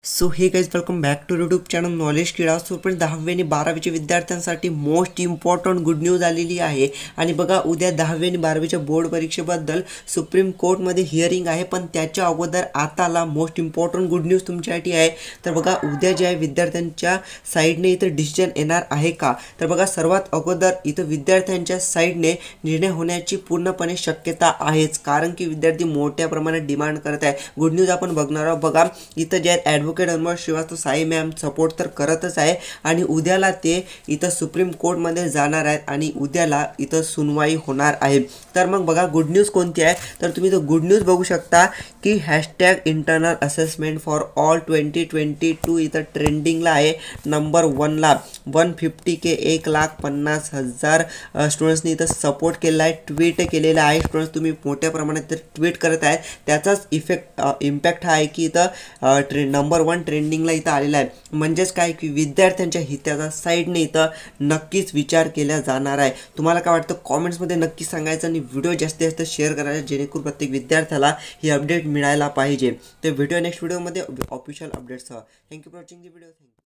So hey guys welcome back to YouTube channel knowledge Krida. So पण 10वी आणि 12वीच्या विद्यार्थ्यांसाठी मोस्ट इम्पॉर्टंट गुड न्यूज आलेली आहे. आणि बघा उद्या 10वी आणि 12वीच्या बोर्ड परीक्षेबद्दल सुप्रीम कोर्टमध्ये हिअरिंग आहे. पण त्याच्या अगोदर आताला मोस्ट इम्पॉर्टंट गुड न्यूज तुमच्यासाठी आहे. तर बघा उद्या जे आहे विद्यार्थ्यांच्या साईडने इथं डिसिजन येणार आहे का. तर बघा सर्वात अगोदर इथं विद्यार्थ्यांच्या साईडने निर्णय होण्याची पूर्णपणे शक्यता आहेच, कारण की विद्यार्थी मोठ्या प्रमाणात डिमांड करत आहे. गुड न्यूज आपण बघणार आहोत. बघा इथं जे advocate Anwar Shrivastava Sai ma'am support तर करतच आहे आणि उद्याला ते इथं सुप्रीम कोर्टमध्ये जाणार आहेत आणि उद्याला इथं सुनवाई होणार आहे. तर मग बघा गुड न्यूज कोणती आहे. तर तुम्ही तो गुड न्यूज बघू शकता की #इंटरनल असेसमेंट फॉर ऑल 2022 इथं ट्रेंडिंगला आहे. नंबर 1ला 150K 1,50,000 स्टुडंट्सनी इथं सपोर्ट केलेला आहे, ट्विट केलेला आहे. स्टुडंट्स तुम्ही मोठ्या प्रमाणात ट्विट करत आहेत, त्याचाच इम्पॅक्ट हा आहे की इथं नंबर 1 ट्रेंडिंगला इथं आलेला आहे. म्हणजेच काय की विद्यार्थ्यांच्या हिताचा साईडने इथं नक्कीच विचार केला जाणार आहे. तुम्हाला काय वाटतं कॉमेंट्समध्ये नक्की सांगायचं आणि व्हिडिओ जास्तीत जास्त शेअर करायचा, जेणेकरून प्रत्येक विद्यार्थ्याला ही अपडेट मिळायला पाहिजे. तर व्हिडिओ नेक्स्ट व्हिडिओमध्ये ऑफिशियल अपडेट्ससह. Thank you for watching the video.